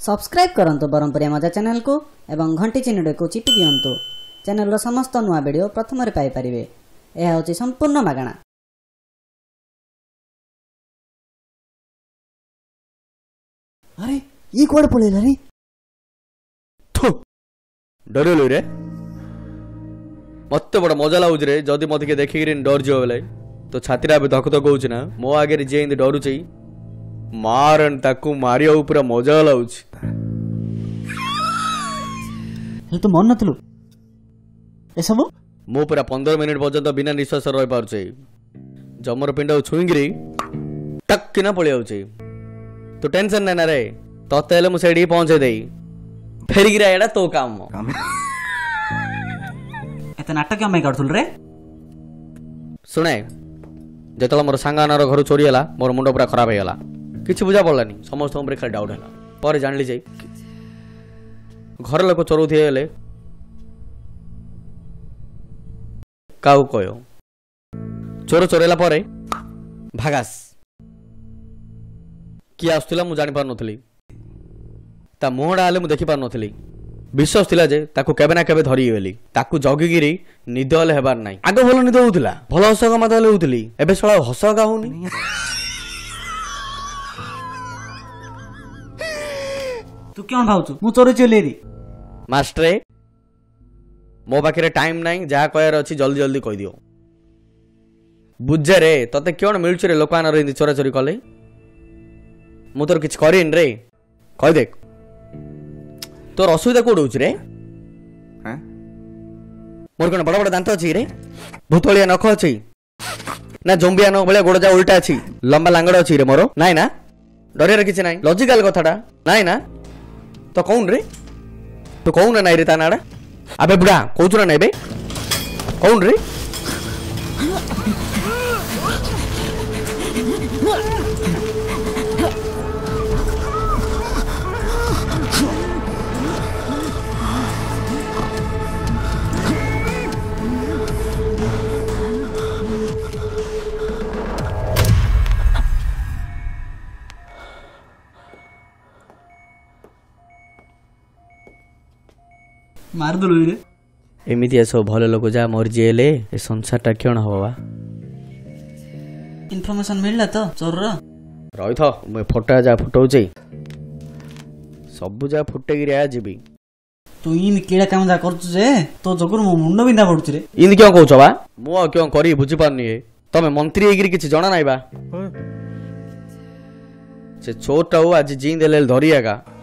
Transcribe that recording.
Subscribe करंतु बरहमपुरिया मजा channel को एवं घंटी चिन्ह को चिपि दियंतु। चैनल रो समस्त नुआ वीडियो प्रथम रे पाई परिबे। यह होची संपूर्ण मागणा। अरे ये कोड पळेला रे डरलो रे मत बड़ मजा लागुच रे जदि मत के देखि डर जो बेले तो छातीरा भी धक धक होउछ ना मो आगे जे इंद डरुछ मारन ताकू मारिया पूरा मजा लागुच। हे तो मन नथलु ए सब मो पूरा 15 मिनिट पर्यंत बिना निश्वास रहि पारुछे जमर पिंड छुईगिरी टक किना पळि आउछे। तू टेंशन नै ना रे तते हेले मु सेडी पहुंचे देई फेरी गिरा एडा तो काम एते नाटक क्या मैं करथुल रे सुने जेतला मोर सांगानार घर चोरी हला मोर मुंड पूरा खराब हे गला किछि बुझा पड़लानी समस्त हमरे खाली डाउट हला पर जानली जाई घर लोक चोरुथि हेले काउ कयो चोर चोरेला परे भागास कि आस्तुला मु जानि पार नथली ता मोहडा हाले मु देखि पार नथली विश्वास थिला जे ताकू केबे ना केबे धरि गेली ताकू जगिगिरी निद हले हेबार नाही आगे भलो निद होउतला भलो हसगा माद हले होउतली एबे सळा हसगा होउनी। तू क्यों भाउछु मु चोरी चलेरी मास्टरे मो पाखे टाइम नाही जा कहर अछि जल्दी जल्दी कहि दियो बुझे रे तते क्यों मिलछु रे लोकान रे चोरा चोरी कले मु तोर किछ करिन रे कहि देख तोर असुविधा कोड होछ रे मोर कोन बड़ बड़ दांत अछि रे भूतोलिया नख अछि ना जोंबिया नख भले गोड़ जा उल्टा अछि लंबा लांगड़ अछि रे मोर नाइ ना डरे रे किछ नाइ लॉजिकल कथाटा नाइ ना तो कौन रे तो कौन नाइ रे ता नाडा अबे बुढ़ा कोचुरा नाइ बे कौन रे मार दलु रे एमिति सब भल लोक जा मोर जेले ए संसारटा क्यों हवा इन्फॉर्मेशन मिलला तो चोर रही था मैं फोटा जा फुटाऊचे सब जा फुटे गिरी आ जीबी तू इन केड़ा काम जा करछु जे तो जगर मो मुंड बिंदा पडुछ रे इन क्यों कहउछ बा मो क्यों करी बुझी पारनी है तमे मंत्री एगिरी किछ जणा नाइ बा से छोटा आज जीन देले धरियागा